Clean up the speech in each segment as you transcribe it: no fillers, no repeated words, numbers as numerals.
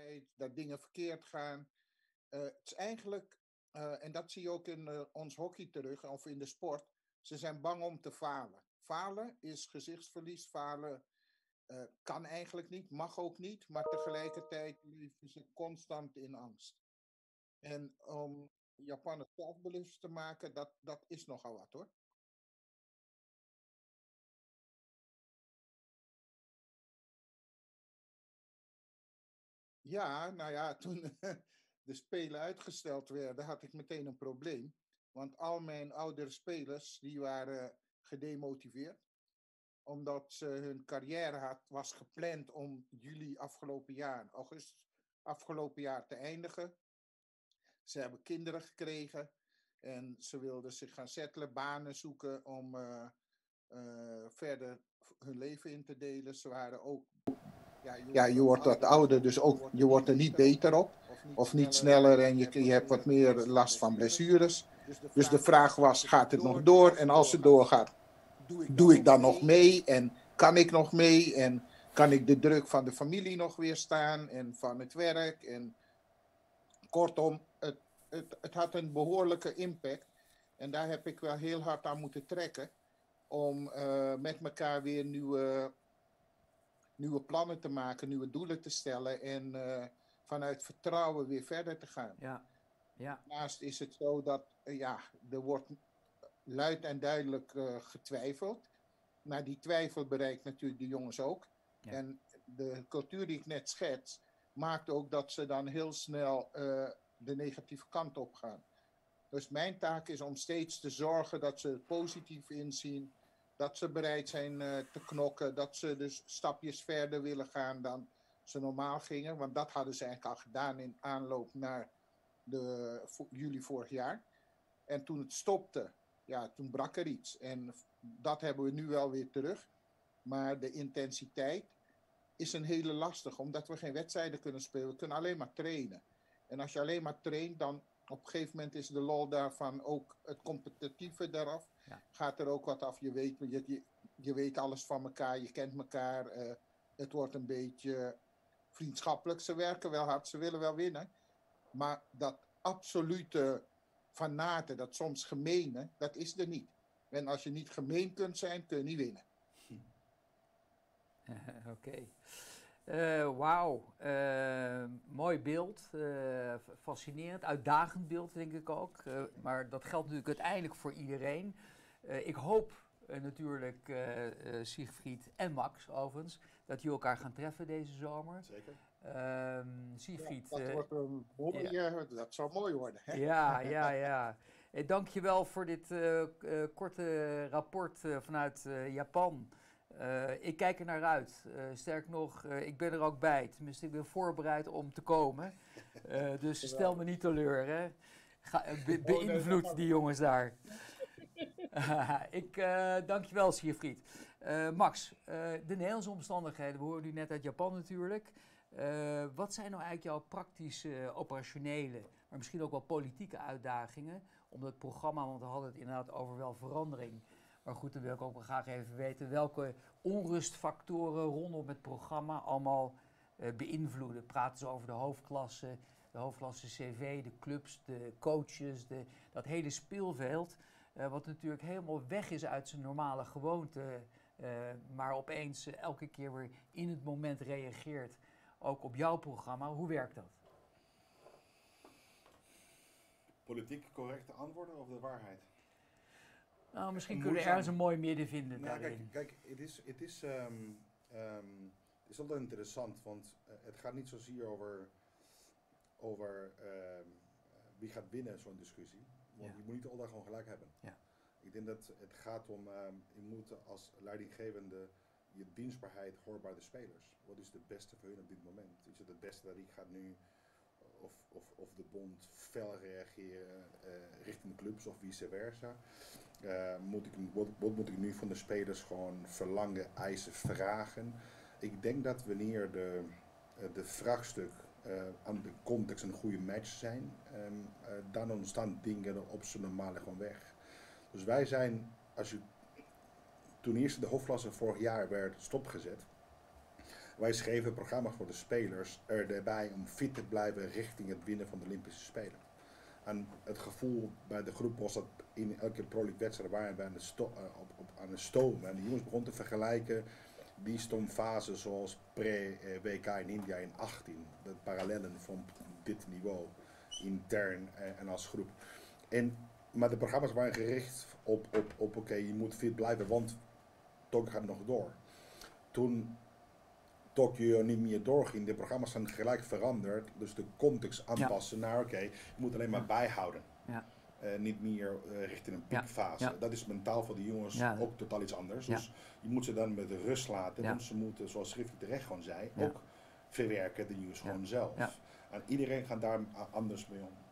onzekerheid, dat dingen verkeerd gaan. Het is eigenlijk, en dat zie je ook in ons hockey terug, of in de sport, ze zijn bang om te falen. Falen is gezichtsverlies, falen kan eigenlijk niet, mag ook niet, maar tegelijkertijd leven ze constant in angst. En om Japanners zelfbewust te maken, dat is nogal wat hoor. Ja, nou ja, toen de Spelen uitgesteld werden, had ik meteen een probleem. Want al mijn oudere spelers, die waren gedemotiveerd. Omdat ze hun carrière was gepland om juli afgelopen jaar, augustus afgelopen jaar te eindigen. Ze hebben kinderen gekregen en ze wilden zich gaan settelen, banen zoeken om verder hun leven in te delen. Ze waren ook, ja, je wordt wat ouder, dus ook, je wordt er niet beter op of niet sneller en je hebt wat meer last van blessures. Dus de vraag was, gaat het nog door? En als het doorgaat, doe ik dan nog mee? En kan ik nog mee? En kan ik de druk van de familie nog weerstaan? En van het werk? En kortom, het had een behoorlijke impact. En daar heb ik wel heel hard aan moeten trekken. Om met elkaar weer nieuwe plannen te maken, nieuwe doelen te stellen. En vanuit vertrouwen weer verder te gaan. Ja, ja. Daarnaast is het zo dat er wordt luid en duidelijk getwijfeld. Maar die twijfel bereikt natuurlijk de jongens ook. Ja. En de cultuur die ik net schets, maakt ook dat ze dan heel snel de negatieve kant op gaan. Dus mijn taak is om steeds te zorgen dat ze het positief inzien. Dat ze bereid zijn te knokken. Dat ze dus stapjes verder willen gaan dan ze normaal gingen. Want dat hadden ze eigenlijk al gedaan in aanloop naar juli vorig jaar. En toen het stopte, ja, toen brak er iets. En dat hebben we nu wel weer terug. Maar de intensiteit is een hele lastige, omdat we geen wedstrijden kunnen spelen. We kunnen alleen maar trainen. En als je alleen maar traint, dan op een gegeven moment is de lol daarvan ook het competitieve eraf. Ja. Gaat er ook wat af. Je weet alles van elkaar, je kent elkaar. Het wordt een beetje vriendschappelijk. Ze werken wel hard, ze willen wel winnen. Maar dat absolute fanate, dat soms gemene, dat is er niet. En als je niet gemeen kunt zijn, kun je niet winnen. Oké. Wauw, mooi beeld, fascinerend, uitdagend beeld denk ik ook. Maar dat geldt natuurlijk uiteindelijk voor iedereen. Ik hoop natuurlijk, Siegfried en Max overigens, dat jullie elkaar gaan treffen deze zomer. Zeker. Siegfried. Ja, dat wordt een mooie, dat zou mooi worden. Hè? Ja. Dank je wel voor dit korte rapport vanuit Japan. Ik kijk er naar uit. Sterk nog, ik ben er ook bij. Tenminste, ik ben voorbereid om te komen. Dus stel me niet teleur. Hè. Beïnvloed die jongens daar. Dank je wel, Siegfried. Max, de Nederlandse omstandigheden. We hoorden u net uit Japan natuurlijk. Wat zijn nou eigenlijk jouw praktische, operationele, maar misschien ook wel politieke uitdagingen om het programma, want we hadden het inderdaad over wel verandering. Maar goed, dan wil ik ook wel graag even weten welke onrustfactoren rondom het programma allemaal beïnvloeden. Praten ze over de hoofdklasse CV, de clubs, de coaches, dat hele speelveld. Wat natuurlijk helemaal weg is uit zijn normale gewoonte, maar opeens elke keer weer in het moment reageert. Ook op jouw programma. Hoe werkt dat? Politiek correcte antwoorden of de waarheid? Nou, misschien kunnen we ergens een mooi midden vinden daarin. Kijk, het is altijd interessant, want het gaat niet zozeer over wie gaat winnen, zo'n discussie. Want je moet niet altijd gewoon gelijk hebben. Ja. Ik denk dat het gaat om, je moet als leidinggevende je dienstbaarheid horen bij de spelers. Wat is het beste voor hun op dit moment? Is het beste dat ik ga nu, of de bond fel reageren richting de clubs of vice versa? Wat moet ik nu van de spelers gewoon verlangen, eisen, vragen? Ik denk dat wanneer de vraagstuk aan de context een goede match zijn, dan ontstaan dingen op zijn normale gewoon weg. Dus wij zijn, toen eerst de hoofdklasse vorig jaar werd stopgezet, wij schreven programma's voor de spelers erbij om fit te blijven richting het winnen van de Olympische Spelen. En het gevoel bij de groep was dat in elke Pro League wedstrijd waren we aan het stomen. En de jongens begonnen te vergelijken die stoomfase zoals pre-WK in India in 18. De parallellen van dit niveau, intern en als groep. Maar de programma's waren gericht op oké, je moet fit blijven, want Tokio gaat nog door. Toen Tokio niet meer doorging, de programma's zijn gelijk veranderd, dus de context aanpassen naar oké, je moet alleen maar bijhouden. Ja. Niet meer richting een piekfase. Ja. Dat is mentaal voor de jongens ook totaal iets anders. Ja. Dus je moet ze dan met de rust laten, want ze moeten, zoals Schriftje terecht gewoon zei, ook verwerken de nieuws gewoon zelf. Ja. En iedereen gaat daar anders mee om.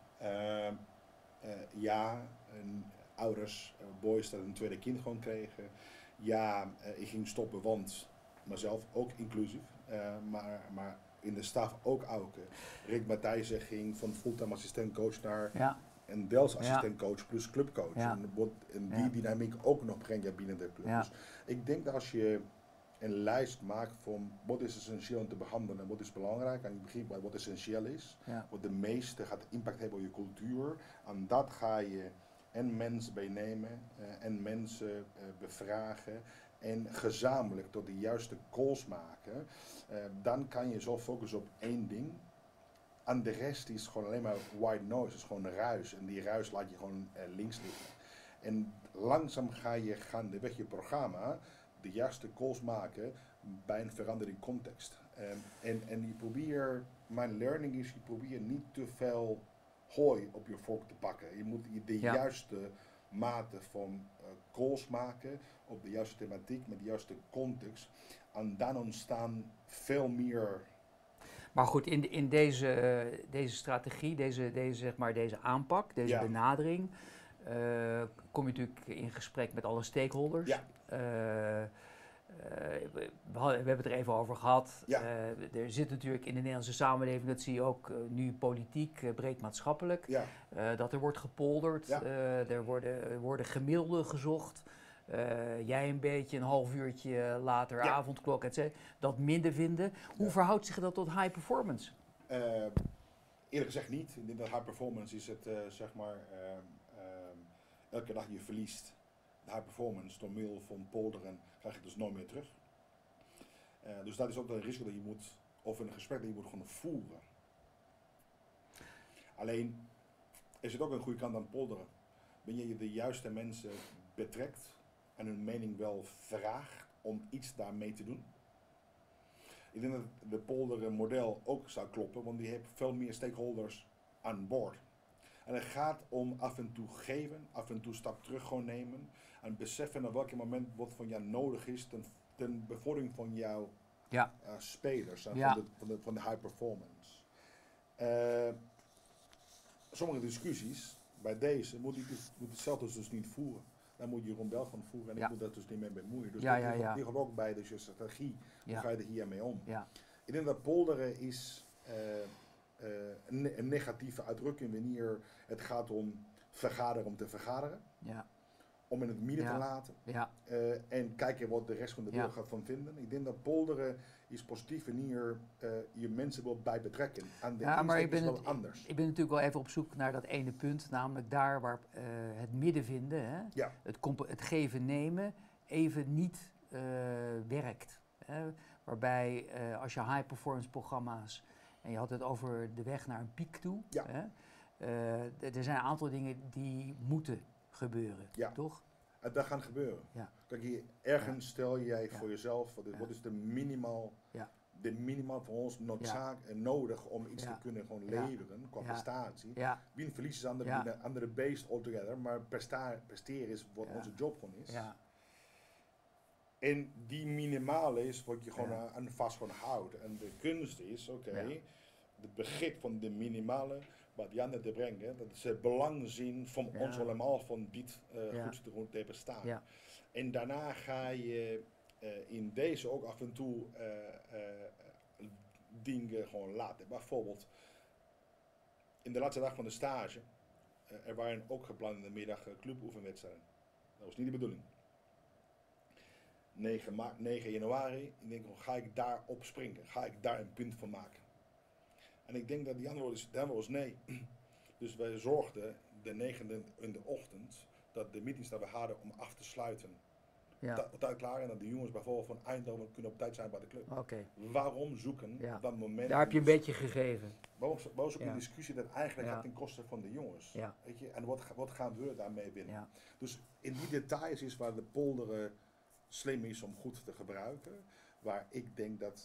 Ouders, boys dat een tweede kind gewoon kregen. Ik ging stoppen, want mezelf ook inclusief, maar in de staf ook Auke. Rick Matthijssen ging van fulltime assistentcoach naar een deels assistentcoach plus clubcoach. Ja. En die dynamiek ook nog breng je binnen de club. Ja. Dus ik denk dat als je een lijst maakt van wat is essentieel om te behandelen en wat is belangrijk, en je begint bij wat essentieel is, wat de meeste gaat impact hebben op je cultuur, en dat ga je en mensen meenemen en mensen bevragen en gezamenlijk tot de juiste calls maken, dan kan je zo focussen op één ding. En de rest is gewoon alleen maar white noise, is gewoon ruis. En die ruis laat je gewoon links liggen. En langzaam ga je gaandeweg je programma de juiste calls maken bij een verandering context. En je probeert, mijn learning is, je probeert niet te veel hooi op je vork te pakken. Je moet de juiste mate van calls maken op de juiste thematiek met de juiste context. En dan ontstaan veel meer. Maar goed, in deze strategie, deze aanpak, deze benadering, kom je natuurlijk in gesprek met alle stakeholders. Ja. We hebben het er even over gehad. Ja. Er zit natuurlijk in de Nederlandse samenleving, dat zie je ook nu politiek, breed maatschappelijk, dat er wordt gepolderd, er worden gemiddelden gezocht. Jij een beetje een half uurtje later, avondklok, etc. Dat minder vinden. Hoe verhoudt zich dat tot high performance? Eerlijk gezegd niet. Ik denk dat high performance is het, elke dag je verliest. De high performance door middel van polderen krijg je dus nooit meer terug. Dus dat is ook een risico dat je moet, of een gesprek dat je moet gewoon voeren. Alleen, er zit ook een goede kant aan polderen. Wanneer je de juiste mensen betrekt en hun mening wel vraagt om iets daarmee te doen. Ik denk dat de polderen model ook zou kloppen, want die heeft veel meer stakeholders aan boord. En het gaat om af en toe geven, af en toe stap terug gewoon nemen en beseffen op welk moment wat van jou nodig is ten bevordering van jouw spelers en van de high performance. Sommige discussies bij deze moet ik zelf dus niet voeren. Dan moet Jeroen Bel gaan voeren en ik moet dat dus niet mee bemoeien. Dus dat ligt ook bij de strategie. Hoe ga je er hiermee om? Ja. Ik denk dat polderen is een negatieve uitdrukking wanneer het gaat om vergaderen om te vergaderen. Ja. Om in het midden te laten. Ja. En kijken wat de rest van de wereld gaat van vinden. Ik denk dat polderen is positief wanneer je mensen wil bij betrekken. En de maar is wel anders. Ik ben natuurlijk wel even op zoek naar dat ene punt. Namelijk daar waar het midden vinden, hè? Ja. Het geven nemen even niet werkt. Waarbij als je high performance programma's, en je had het over de weg naar een piek toe. Ja. Er zijn een aantal dingen die moeten gebeuren, toch? En dat gaat gebeuren. Ja. Kijk, ergens stel jij voor jezelf, wat is de minimaal voor ons nodig om iets te kunnen gewoon leveren qua prestatie. Ja. Wie een verlies is andere beest altogether, maar presteren is wat onze job gewoon is. Ja. En die minimale is wat je gewoon aan vast gewoon houdt. En de kunst is, het begrip van de minimale, wat die anderen te brengen, dat ze belang zien van ons allemaal van dit goed te bestaan. Ja. En daarna ga je in deze ook af en toe dingen gewoon laten. Bijvoorbeeld, in de laatste dag van de stage, er waren ook gepland in de middag cluboefenwedstrijden. Dat was niet de bedoeling. 9 januari. Ik denk, ga ik daar op springen? Ga ik daar een punt van maken? En ik denk dat die antwoord was nee. Dus wij zorgden de 9e in de ochtend dat de meetings dat we hadden om af te sluiten. Op tijd klaar en dat de jongens bijvoorbeeld van Eindhoven kunnen op tijd zijn bij de club. Waarom zoeken op dat moment? Daar heb je een beetje gegeven. Waarom zoeken een discussie dat eigenlijk gaat ten koste van de jongens? Weet je? En wat gaan we daarmee winnen? Dus in die details is waar de polder slim is om goed te gebruiken. Waar ik denk dat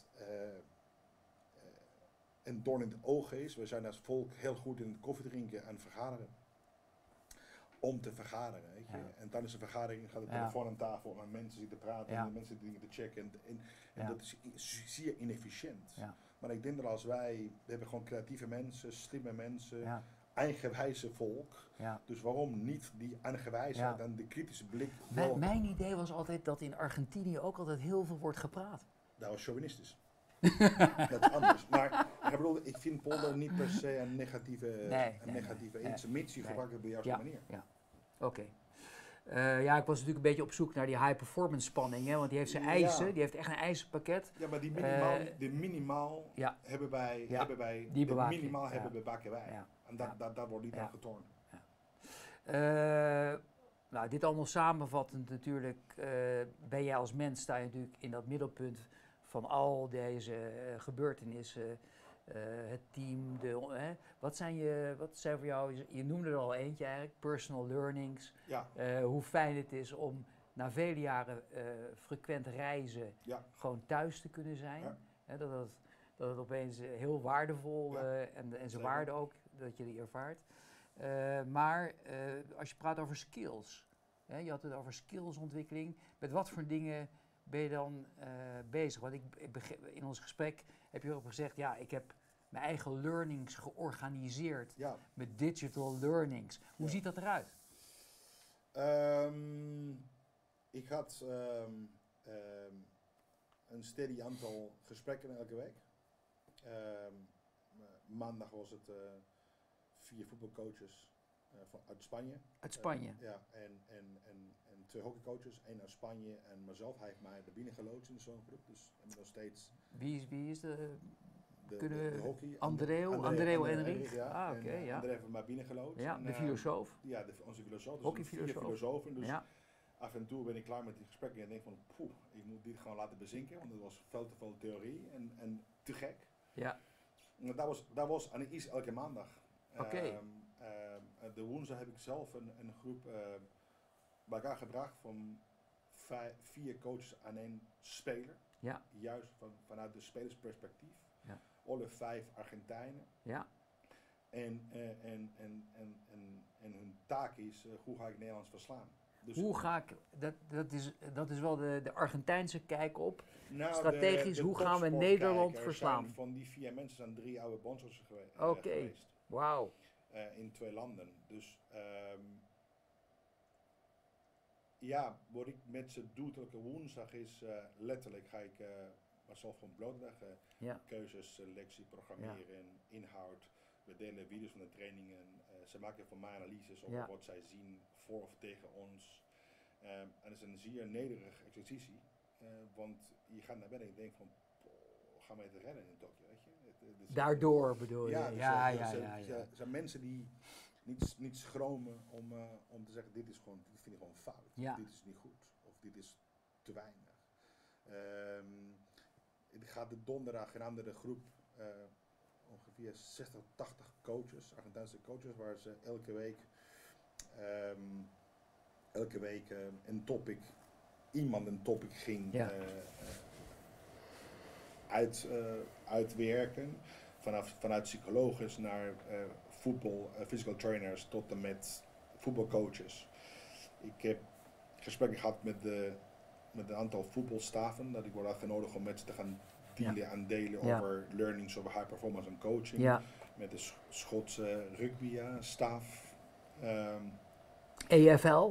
een doorn in het oog is. We zijn als volk heel goed in het koffie drinken en vergaderen. Om te vergaderen, weet je. En tijdens een vergadering gaat de telefoon aan tafel en mensen zitten praten en mensen dingen te checken. En dat is zeer inefficiënt. Maar ik denk dat als we hebben gewoon creatieve mensen, slimme mensen, eigenwijze volk. Dus waarom niet die eigenwijsheid en de kritische blik? Mijn idee was altijd dat in Argentinië ook altijd heel veel wordt gepraat. Dat was chauvinistisch. Dat is anders. Maar ik vind polder niet per se een negatieve iets, mits je gebruikt het op de juiste manier. Oké. Ik was natuurlijk een beetje op zoek naar die high performance spanning, hè, want die heeft zijn eisen, die heeft echt een eisenpakket. Ja, maar die minimaal hebben wij, hebben bakken wij. En daar wordt niet aan getornd. Nou, dit allemaal samenvattend natuurlijk, ben jij als mens, sta je natuurlijk in dat middelpunt van al deze gebeurtenissen, het team, wat zijn voor jou, je noemde er al eentje eigenlijk, personal learnings, hoe fijn het is om na vele jaren frequent reizen gewoon thuis te kunnen zijn, dat het opeens heel waardevol en zijn waarde ook, dat je die ervaart. Maar als je praat over skills, je had het over skillsontwikkeling, met wat voor dingen ben je dan bezig? Want in ons gesprek heb je ook gezegd, ik heb mijn eigen learnings georganiseerd met digital learnings. Hoe ziet dat eruit? Ik had een steady aantal gesprekken elke week. Maandag was het 4 voetbalcoaches uit Spanje. Uit Spanje? En 2 hockeycoaches, 1 uit Spanje en mezelf. Hij heeft mij er binnen geloodst in zo'n groep, dus we hebben nog steeds... Wie is de hockey? Andreu Enrich. André heeft mij binnen geloodst. Ja, de filosoof. Ja, onze filosoof. Dus hockeyfilosoof. 4 filosofen. Dus af en toe ben ik klaar met die gesprekken en denk van, ik moet dit gewoon laten bezinken, want het was veel te veel theorie en te gek. Ja. Dat was en is elke maandag. Oké. De woensdag heb ik zelf een groep bij elkaar gebracht van 4 coaches aan 1 speler. Ja. Juist vanuit de spelersperspectief. Ja. Alle 5 Argentijnen. Ja. En hun taak is, hoe ga ik Nederlands verslaan? Dus hoe ga ik, dat is wel de Argentijnse kijk op. Strategisch, hoe gaan we Nederland verslaan? Van die 4 mensen zijn 3 oude bondscoaches geweest. Oké. Wauw. In 2 landen. Dus wat ik met ze doe elke woensdag is letterlijk ga ik mezelf gewoon blootleggen. Keuzes, selectie, programmeren, inhoud. We delen video's van de trainingen. Ze maken van mij analyses over wat zij zien voor of tegen ons. En het is een zeer nederig exercitie. Want je gaat naar binnen en je denkt van, gaan we het redden in Tokio, weet je? Daardoor bedoel je? Er zijn mensen die niet schromen om te zeggen, dit vind ik gewoon fout. Dit is niet goed. Of dit is te weinig. Het gaat de donderdag een andere groep, ongeveer 60, 80 coaches, Argentijnse coaches, waar ze elke week een topic ging uitwerken. Vanuit psychologisch naar voetbal, physical trainers tot en met voetbalcoaches. Ik heb gesprekken gehad met een aantal voetbalstaffen, dat ik word uitgenodigd om met ze te gaan dealen en delen over learnings over high performance en coaching. Ja. Met de Schotse rugby staf. EFL?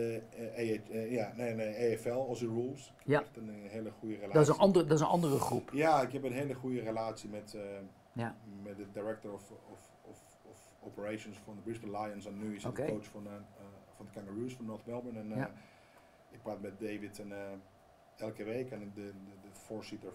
EFL, Aussie Rules. Ik heb echt een hele goede relatie. Dat is een andere groep. Ja, ik heb een hele goede relatie met de director of operations van de Brisbane Lions. En nu is hij de coach van de Kangaroos van North Melbourne. En ik praat met David elke week. En de voorzitter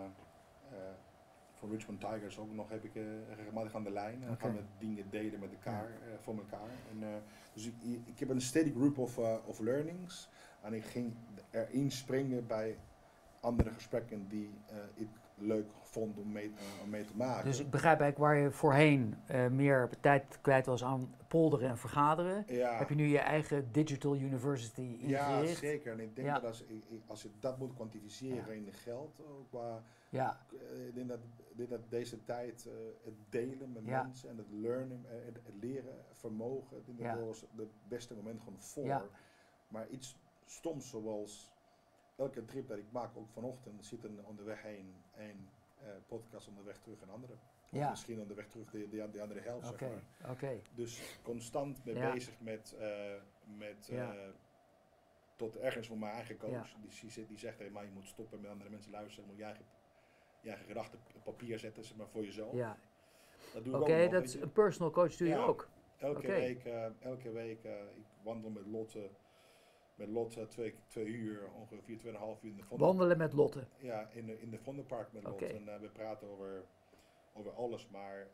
van Richmond Tigers ook nog heb ik regelmatig aan de lijn. En gaan we dingen delen met elkaar, voor elkaar. En, dus ik heb een steady group of learnings. En ik ging erin springen bij andere gesprekken die ik leuk vond om mee te maken. Dus ik begrijp eigenlijk waar je voorheen meer tijd kwijt was aan polderen en vergaderen. Ja. Heb je nu je eigen digital university ingericht? Ja, zeker. En ik denk dat als je dat moet kwantificeren in geld, ik denk dat deze tijd het delen met mensen en het leren vermogen, ik denk dat was het beste moment gewoon voor. Ja. Maar iets stoms zoals elke trip dat ik maak, ook vanochtend, zit er onderweg heen een podcast, onderweg terug een andere. Of misschien onderweg terug de andere helft, zeg maar. Dus constant mee bezig met tot ergens voor mijn eigen coach. Die zegt, hey, maar je moet stoppen met andere mensen luisteren, moet je eigen gedachten op papier zetten, zeg maar, voor jezelf. Ja. Dat doe ik ook nog, dat is een personal coach doe je ook? Elke week, ik wandel met Lotte. Met Lotte 2 uur, ongeveer 2,5 uur in de Vondelpark. Wandelen met Lotte? Ja, in de Vondelpark met Lotte. En we praten over alles, maar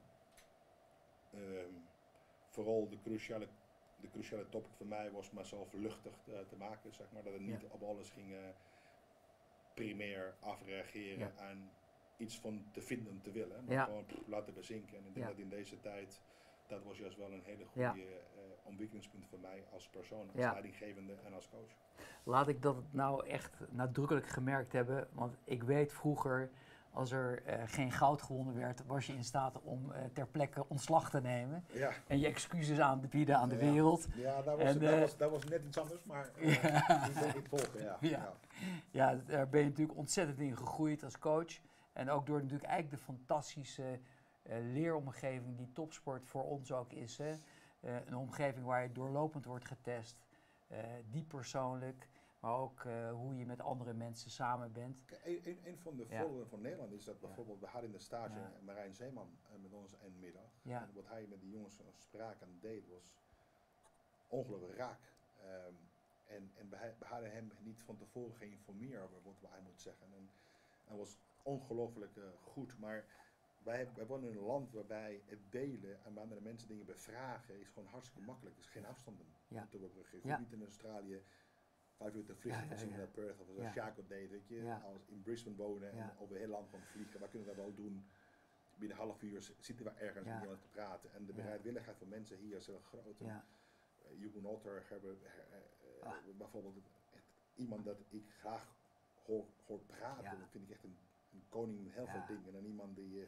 vooral de cruciale topic voor mij was mezelf luchtig te maken, zeg maar. Dat het niet op alles ging primair afreageren en iets van te vinden te willen. Maar gewoon laten bezinken. En ik denk dat in deze tijd, dat was juist wel een hele goede ontwikkelingspunt voor mij als persoon, als leidinggevende en als coach. Laat ik dat nou echt nadrukkelijk gemerkt hebben, want ik weet vroeger, als er geen goud gewonnen werd, was je in staat om ter plekke ontslag te nemen en je excuses aan te bieden aan de wereld. Ja, dat was net iets anders, maar ik volg, Ja, daar ben je natuurlijk ontzettend in gegroeid als coach en ook door natuurlijk eigenlijk de fantastische leeromgeving die topsport voor ons ook is. Hè? Een omgeving waar je doorlopend wordt getest, diep persoonlijk, maar ook hoe je met andere mensen samen bent. Een van de voordelen van Nederland is dat bijvoorbeeld, we hadden in de stage Marijn Zeeman met ons een middag. En wat hij met die jongens sprak en deed was ongelooflijk raak. En we hadden hem niet van tevoren geïnformeerd over wat hij moet zeggen. En dat was ongelooflijk goed, maar wij wonen in een land waarbij het delen en bij andere mensen dingen bevragen is gewoon hartstikke makkelijk. Er is geen afstanden te overbruggen. Je hoeft niet in Australië 5 uur te vliegen van Sydney naar Perth of zoals Jaco deed, weet je. Als in Brisbane wonen en over heel land van vliegen, wat kunnen we wel doen? Binnen een half uur zitten we ergens om te praten. En de bereidwilligheid van mensen hier is heel groot. Hugo Otter hebben bijvoorbeeld iemand dat ik graag hoor praten. Dat vind ik echt een koning met heel veel dingen. En iemand die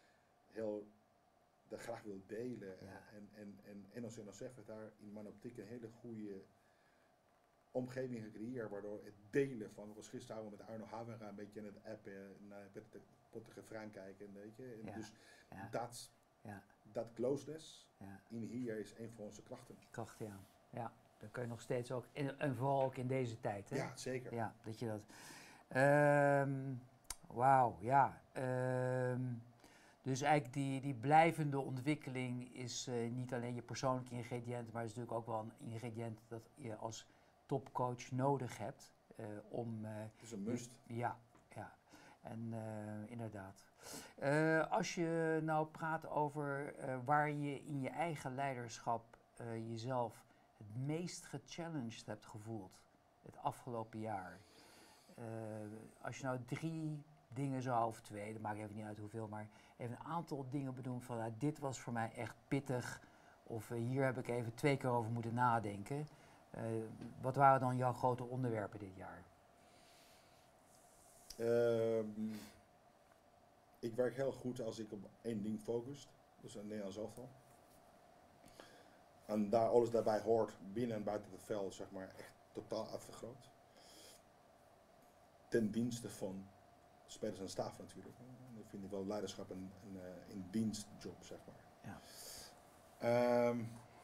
dat graag wil delen. En als NOC heeft daar in mijn optiek een hele goede omgeving gecreëerd, waardoor het delen van, ik was gisteravond met Arno Havera een beetje in het appen naar Pottige Frank kijken, weet je. En dus dat closeness in hier is een van onze krachten. Ja, dan kun je nog steeds ook, en vooral ook in deze tijd. Hè? Ja, zeker. Ja, dat je dat. Wauw, ja. Dus eigenlijk die blijvende ontwikkeling is niet alleen je persoonlijke ingrediënt, maar is natuurlijk ook wel een ingrediënt dat je als topcoach nodig hebt om... het is een must. Ja. En inderdaad. Als je nou praat over waar je in je eigen leiderschap jezelf het meest gechallenged hebt gevoeld het afgelopen jaar. Als je nou 3 dingen zou, of 2, dat maakt even niet uit hoeveel, maar even een aantal dingen benoemt van dit was voor mij echt pittig, of hier heb ik even 2 keer over moeten nadenken. Wat waren dan jouw grote onderwerpen dit jaar? Ik werk heel goed als ik op 1 ding focust, dus een Nederlands elftal. En daar alles daarbij hoort, binnen en buiten het veld, zeg maar, echt totaal afgegroot. Ten dienste van spelers en staf natuurlijk. Dat vind ik wel leiderschap en in dienstjob, zeg maar. Ja.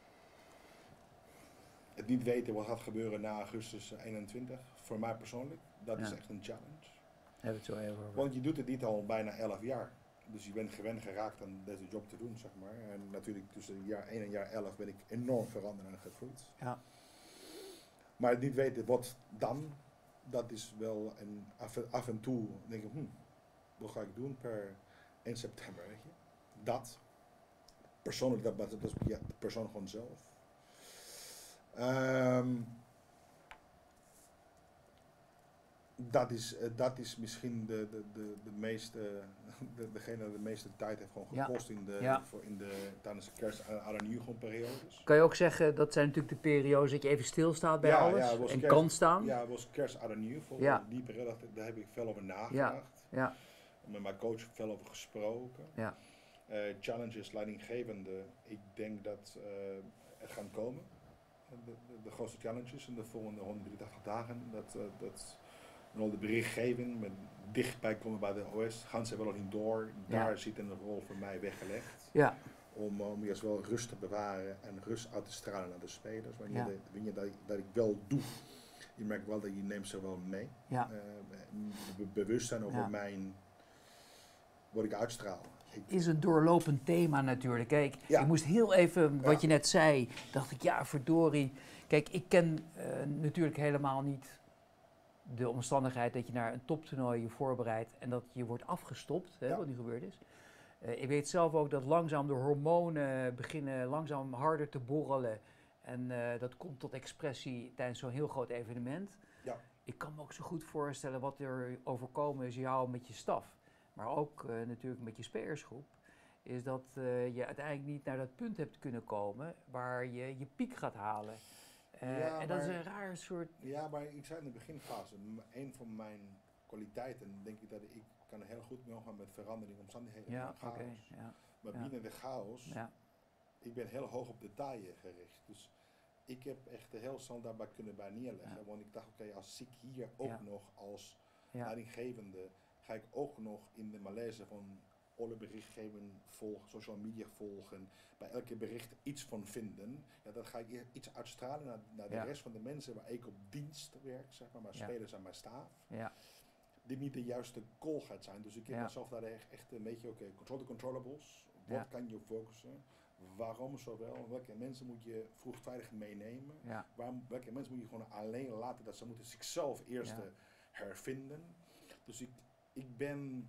Het niet weten wat gaat gebeuren na augustus 21, voor mij persoonlijk, dat is echt een challenge. Heb het zo even over. Want je doet het niet al bijna 11 jaar. Dus je bent gewend geraakt aan deze job te doen, zeg maar. En natuurlijk tussen jaar 1 en jaar 11 ben ik enorm veranderd en gegroeid. Ja. Maar het niet weten wat dan, dat is wel, en af en toe denk ik, wat ga ik doen per 1 september, weet je? Dat, persoonlijk, dat is ja, de persoon gewoon zelf. Dat is misschien degene die de meeste tijd heeft gewoon gekost tijdens de kerst- en oud en nieuw gewoon periodes. Kan je ook zeggen, dat zijn natuurlijk de periodes dat je even stilstaat bij alles en kan staan? Ja, het was kerst, oud en nieuw. Die periode, daar heb ik veel over nagedacht. Ja. Met mijn coach veel over gesproken. Ja. Challenges, leidinggevende, ik denk dat er gaan komen. De grootste challenges in de volgende 183 dagen. Dat de berichtgeving met dichtbij komen bij de OS, gaan ze wel nog niet door. Daar zit een rol voor mij weggelegd. Ja. Om juist wel rust te bewaren en rust uit te stralen naar de spelers. Wanneer dat ik wel doe, je merkt wel dat je neemt ze wel mee. Ja. Bewust zijn over wat ik uitstraal. Is een doorlopend thema natuurlijk. Kijk, ik moest heel even, wat je net zei, dacht ik, ja verdorie. Kijk, ik ken natuurlijk helemaal niet de omstandigheid dat je naar een toptoernooi je voorbereidt en dat je wordt afgestopt, wat nu gebeurd is. Ik weet zelf ook dat langzaam de hormonen beginnen langzaam harder te borrelen. En dat komt tot expressie tijdens zo'n heel groot evenement. Ja. Ik kan me ook zo goed voorstellen wat er overkomen is jou met je staf. Maar ook natuurlijk met je spelersgroep. Is dat je uiteindelijk niet naar dat punt hebt kunnen komen waar je je piek gaat halen. En dat is een raar soort... Ja, maar ik zei in de beginfase, een van mijn kwaliteiten, denk ik dat ik kan heel goed mee omgaan met verandering, omstandigheden en chaos. Maar binnen de chaos, ik ben heel hoog op detail gericht. Dus ik heb echt heel snel daarbij kunnen bij neerleggen. Ja. Want ik dacht, als ik hier ook nog als leidinggevende, ga ik ook nog in de malaise van alle berichtgeving volgen, social media volgen, bij elke bericht iets van vinden. Ja, dan ga ik iets uitstralen naar de rest van de mensen waar ik op dienst werk, zeg maar, mijn spelers en mijn staf. Ja. Die niet de juiste call gaat zijn. Dus ik heb mezelf daar echt een beetje, control the controllables. Wat kan je focussen? Waarom zowel? Welke mensen moet je vroegtijdig meenemen? Ja. Welke mensen moet je gewoon alleen laten dat ze moeten zichzelf eerst hervinden? Dus ik ben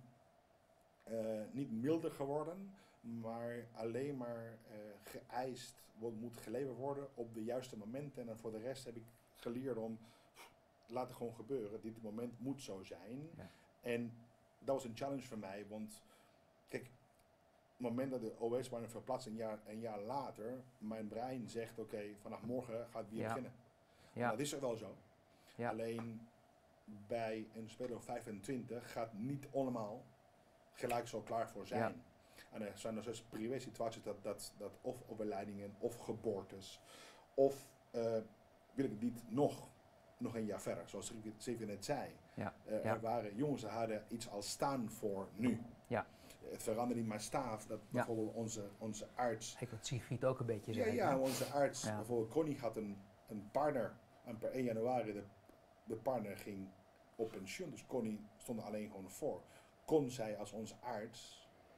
niet milder geworden, maar alleen maar geëist wat moet geleverd worden op de juiste momenten. En voor de rest heb ik geleerd om laat het gewoon gebeuren. Dit moment moet zo zijn. Ja. En dat was een challenge voor mij, want kijk, op het moment dat de OS waren verplaatst een jaar later, mijn brein zegt vanaf morgen gaat het weer beginnen. Ja. Dat is er wel zo. Ja. Alleen bij een speler van 25 gaat niet allemaal gelijk zo klaar voor zijn. Ja. En er zijn dus privé situaties dat of overlijdingen of geboortes of wil ik niet nog een jaar verder, zoals Steven net zei. Ja. Er waren jongens die hadden iets al staan voor nu. Ja. Het veranderde in mijn staf, dat bijvoorbeeld onze arts... Ik wat Sigrid ook een beetje zei. Ja, onze arts, bijvoorbeeld Connie had een partner en per 1 januari de partner ging op pensioen, dus Connie stond er alleen gewoon voor. Kon zij als onze arts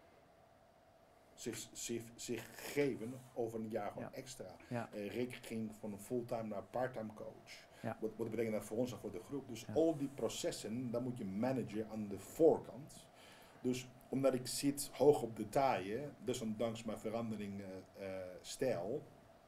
zich geven over een jaar gewoon extra. Ja. Rick ging van een fulltime naar parttime coach. Ja. Wat betekent dat voor ons en voor de groep? Dus al die processen, dat moet je managen aan de voorkant. Dus omdat ik zit hoog op detail, dus ondanks mijn verandering stijl,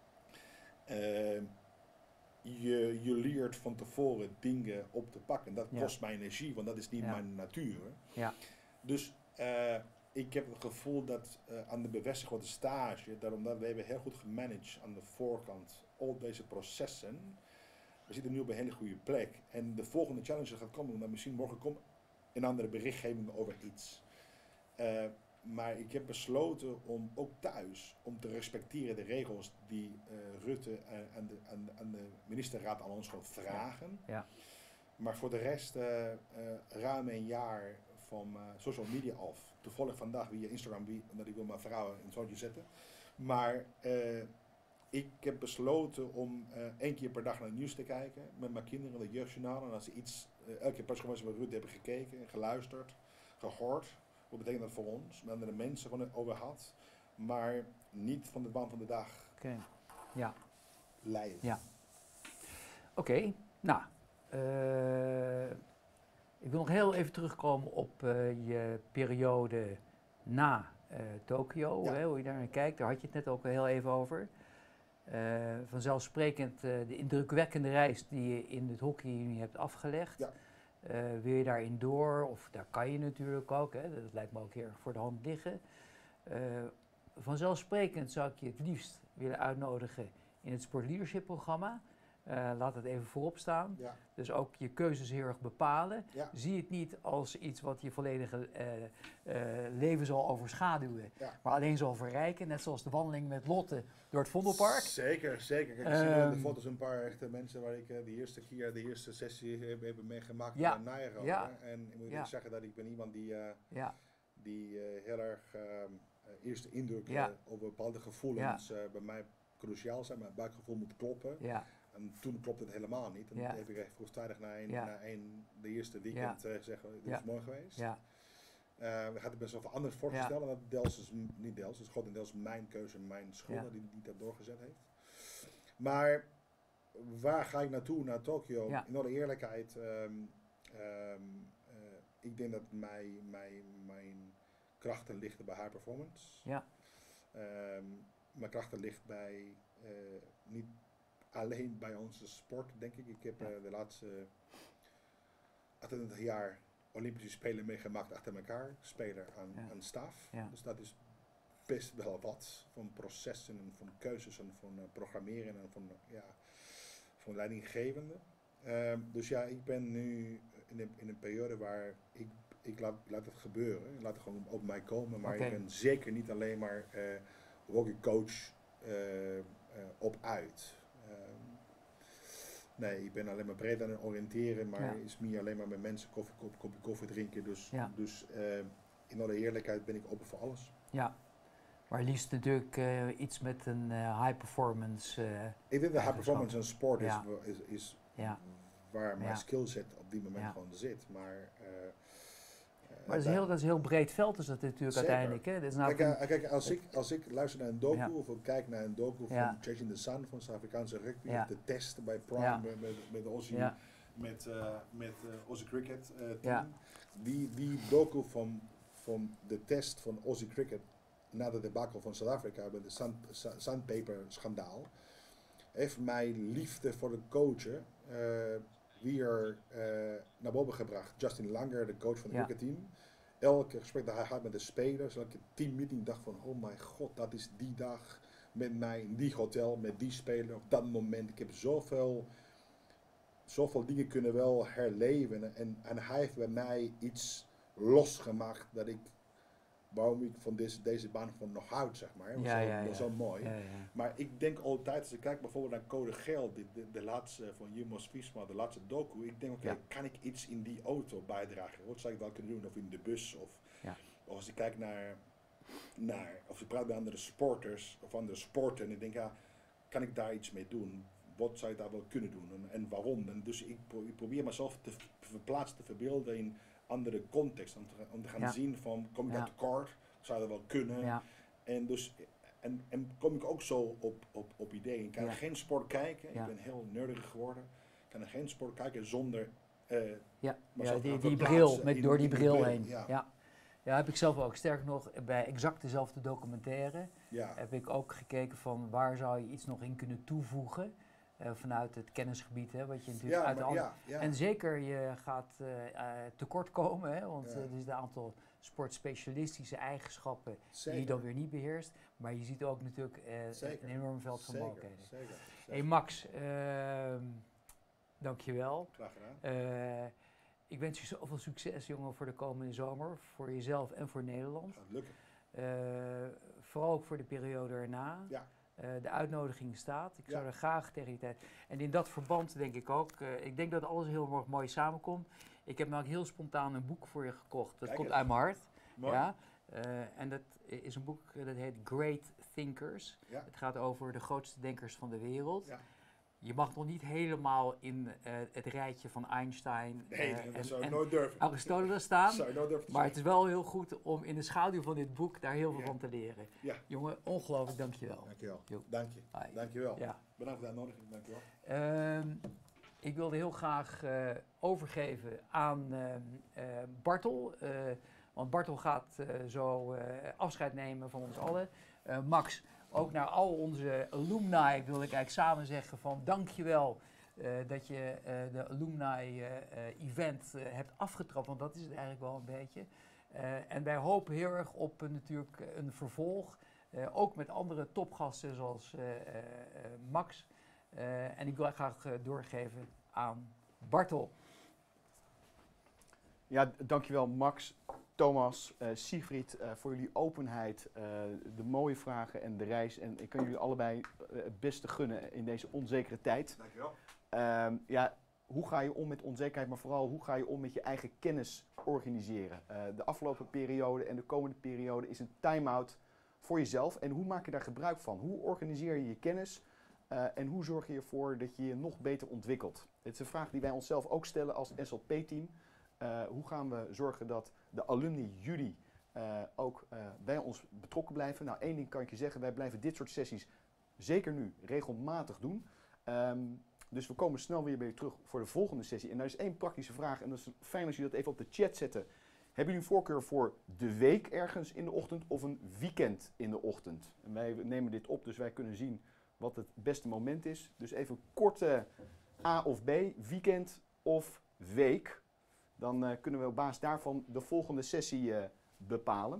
je leert van tevoren dingen op te pakken. Dat kost mij energie, want dat is niet mijn natuur. Ja. Dus ik heb het gevoel dat aan de bevestiging van de stage, dat omdat we hebben heel goed gemanaged aan de voorkant al deze processen, we zitten nu op een hele goede plek. En de volgende challenge gaat komen, omdat misschien morgen komt een andere berichtgeving over iets. Maar ik heb besloten om ook thuis, om te respecteren de regels die Rutte aan de ministerraad aan ons gewoon vragen. Ja. Ja. Maar voor de rest ruim een jaar van social media af. Toevallig vandaag via Instagram, omdat ik wil mijn vrouw in het zoontje zetten. Maar ik heb besloten om 1 keer per dag naar het nieuws te kijken met mijn kinderen, de jeugdjournaal. En als ze iets, elke persconferentie met Rutte hebben gekeken, geluisterd, gehoord. Wat betekent dat voor ons? We hebben de mensen gewoon over gehad, maar niet van de waan van de dag. Oké. Ja. Leiden. Ja. Oké. Nou, Ik wil nog heel even terugkomen op je periode na Tokio, Ja. hoe je daar naar kijkt. Daar had je het net ook al heel even over. Vanzelfsprekend de indrukwekkende reis die je in het hockey nu hebt afgelegd. Ja. Wil je daarin door, of daar kan je natuurlijk ook, hè, dat lijkt me ook heel erg voor de hand liggen. Vanzelfsprekend zou ik je het liefst willen uitnodigen in het Sportleadership programma. Laat het even voorop staan. Ja. Dus ook je keuzes heel erg bepalen. Ja. Zie het niet als iets wat je volledige leven zal overschaduwen, Ja. maar alleen zal verrijken. Net zoals de wandeling met Lotte door het Vondelpark. Zeker, zeker. Kijk, ik zie in de foto's een paar echte mensen waar ik de eerste sessie heb meegemaakt Ja. in Nijrode. Ja. En ik moet Ja. zeggen dat ik ben iemand die Ja, heel erg eerste indruk Ja. over bepaalde gevoelens bij mij cruciaal zijn. Mijn buikgevoel moet kloppen. ja, En toen klopte het helemaal niet. En Ja. toen heb ik echt vroegtijdig Ja. de eerste weekend gezegd, dit Ja. is mooi geweest. ja, We hadden best wel veel anders voorgesteld. En dat deels is niet deels, het is grotendeels mijn keuze, mijn schuld Ja. die dat doorgezet heeft. Maar waar ga ik naartoe? Naar Tokio? Ja. In alle eerlijkheid, ik denk dat mijn krachten liggen bij high performance. ja, Mijn krachten ligt bij niet alleen bij onze sport, denk ik. Ik heb de laatste 28 jaar Olympische Spelen meegemaakt achter elkaar. Speler aan staf. Ja. Dus dat is best wel wat van processen en van keuzes en van programmeren en van leidinggevende. Dus ja, ik ben nu in een periode waar ik laat het gebeuren. Ik laat het gewoon op mij komen. Maar ik ben zeker niet alleen maar hockeycoach op uit. Nee, ik ben alleen maar breed aan het oriënteren, maar is niet alleen maar met mensen kopje koffie drinken. Dus in alle eerlijkheid ben ik open voor alles. ja. Maar liefst natuurlijk iets met een high performance. Ik denk dat high performance een sport is waar mijn skillset op die moment gewoon zit. Maar dat is een heel breed veld, dus dat natuurlijk zeker. Uiteindelijk. Hè? Dat is nou kijk, als ik luister naar een docu of ik kijk naar een docu van Chasing the Sun van Zuid-Afrikaanse rugby, of de test bij Prime met de Aussie, met Aussie Cricket team. Die docu van de test van Aussie Cricket na de debacle van Zuid-Afrika met de Sandpaper schandaal heeft mijn liefde voor de coachen weer naar boven gebracht. Justin Langer, de coach van het cricketteam. Elke gesprek dat hij had met de spelers, elke teammeeting dacht van, oh mijn god, dat is die dag met mij in die hotel, met die speler op dat moment. Ik heb zoveel dingen kunnen wel herleven en hij heeft bij mij iets losgemaakt waarom ik van deze baan van nog houd, zeg maar. Dat is zo mooi. Ja. Maar ik denk altijd, als ik kijk bijvoorbeeld naar Code Geel, de laatste van Jumbo-Visma, de laatste docu, ik denk, kan ik iets in die auto bijdragen? Wat zou ik wel kunnen doen? Of in de bus? Of als ik kijk of ik praat met andere sporters of andere sporten, en ik denk, kan ik daar iets mee doen? Wat zou ik daar wel kunnen doen? En waarom? En dus ik probeer mezelf te verplaatsen, te verbeelden in andere context, om te gaan zien van, kom ik daar tekort, zou dat wel kunnen, en kom ik ook zo op ideeën. Ik kan geen sport kijken, ik ben heel nerdig geworden, ik kan geen sport kijken zonder die bril, door die bril heen. Ja, heb ik zelf ook. Sterker nog, bij exact dezelfde documentaire heb ik ook gekeken van waar zou je iets nog in kunnen toevoegen. Vanuit het kennisgebied, hè, wat je natuurlijk uit de andere... En zeker, je gaat tekort komen, hè, want er is een aantal sportspecialistische eigenschappen die je dan weer niet beheerst. Maar je ziet ook natuurlijk een enorm veld van mogelijkheden. Hey Max, dankjewel. Graag gedaan. Ik wens je zoveel succes, jongen, voor de komende zomer. Voor jezelf en voor Nederland. Gaat lukken. Vooral ook voor de periode erna. Ja. De uitnodiging staat. Ik zou er graag tegen die tijd... En in dat verband denk ik ook... ik denk dat alles heel erg mooi samenkomt. Ik heb namelijk heel spontaan een boek voor je gekocht. Dat komt uit mijn hart. Mooi. Ja. En dat is een boek dat heet Great Thinkers. Ja. Het gaat over de grootste denkers van de wereld. Ja. Je mag nog niet helemaal in het rijtje van Einstein dat zou ik nooit durven. Aristoteles staan. Zou ik nooit durven Maar het is wel heel goed om in de schaduw van dit boek daar heel veel van te leren. Ja. Jongen, ongelooflijk, dankjewel. Dankjewel. Jo. Dank je. Hi. Dankjewel. Ja. Bedankt voor de uitnodiging. Dankjewel. ik wilde heel graag overgeven aan Bartel. Want Bartel gaat zo afscheid nemen van ons allen. Max, ook naar al onze alumni wil ik eigenlijk samen zeggen van dankjewel dat je de alumni event hebt afgetrapt. Want dat is het eigenlijk wel een beetje. En wij hopen heel erg op natuurlijk een vervolg. Ook met andere topgasten zoals Max. En ik wil graag doorgeven aan Bartel. Ja, dankjewel Max, Thomas, Siegfried voor jullie openheid, de mooie vragen en de reis. En ik kan jullie allebei het beste gunnen in deze onzekere tijd. Dankjewel. Ja, hoe ga je om met onzekerheid, maar vooral hoe ga je om met je eigen kennis organiseren? De afgelopen periode en de komende periode is een time-out voor jezelf. En hoe maak je daar gebruik van? Hoe organiseer je je kennis en hoe zorg je ervoor dat je je nog beter ontwikkelt? Het is een vraag die wij onszelf ook stellen als SLP-team. Hoe gaan we zorgen dat de alumni jullie ook bij ons betrokken blijven? Nou, één ding kan ik je zeggen, wij blijven dit soort sessies zeker nu regelmatig doen. Dus we komen snel weer bij je terug voor de volgende sessie. En daar is één praktische vraag en dat is fijn als jullie dat even op de chat zetten. Hebben jullie een voorkeur voor de week ergens in de ochtend of een weekend in de ochtend? En wij nemen dit op, dus wij kunnen zien wat het beste moment is. Dus even een korte A of B, weekend of week. Dan kunnen we op basis daarvan de volgende sessie bepalen.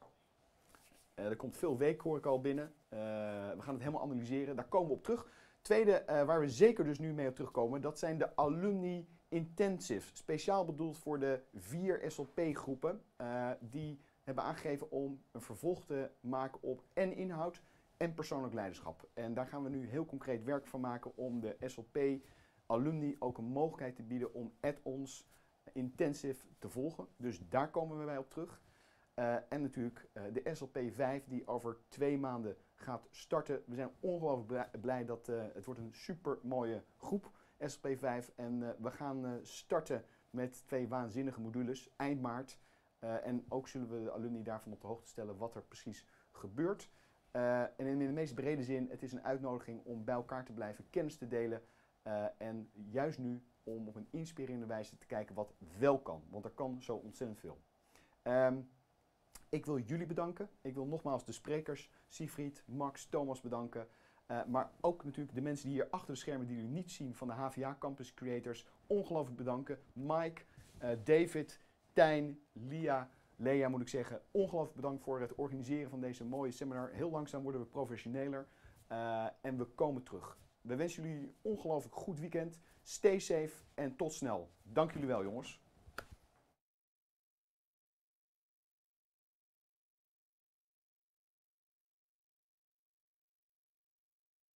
Er komt veel week, hoor ik al binnen. We gaan het helemaal analyseren, daar komen we op terug. Tweede, waar we zeker dus nu mee op terugkomen, dat zijn de Alumni Intensive. Speciaal bedoeld voor de 4 SLP-groepen. Die hebben aangegeven om een vervolg te maken op en inhoud en persoonlijk leiderschap. En daar gaan we nu heel concreet werk van maken om de SLP-alumni ook een mogelijkheid te bieden om add-ons intensive te volgen. Dus daar komen we bij op terug. En natuurlijk de SLP 5 die over 2 maanden gaat starten. We zijn ongelooflijk blij dat het wordt een super mooie groep SLP 5. En we gaan starten met 2 waanzinnige modules eind maart. En ook zullen we de alumni daarvan op de hoogte stellen wat er precies gebeurt. En in de meest brede zin, het is een uitnodiging om bij elkaar te blijven, kennis te delen. En juist nu om op een inspirerende wijze te kijken wat wel kan. Want er kan zo ontzettend veel. Ik wil jullie bedanken. Ik wil nogmaals de sprekers, Siegfried, Max, Thomas bedanken. Maar ook natuurlijk de mensen die hier achter de schermen die jullie niet zien van de HVA Campus Creators. Ongelooflijk bedanken. Mike, David, Tijn, Lea moet ik zeggen. Ongelooflijk bedankt voor het organiseren van deze mooie seminar. Heel langzaam worden we professioneler. En we komen terug. We wensen jullie een ongelooflijk goed weekend. Stay safe en tot snel. Dank jullie wel, jongens.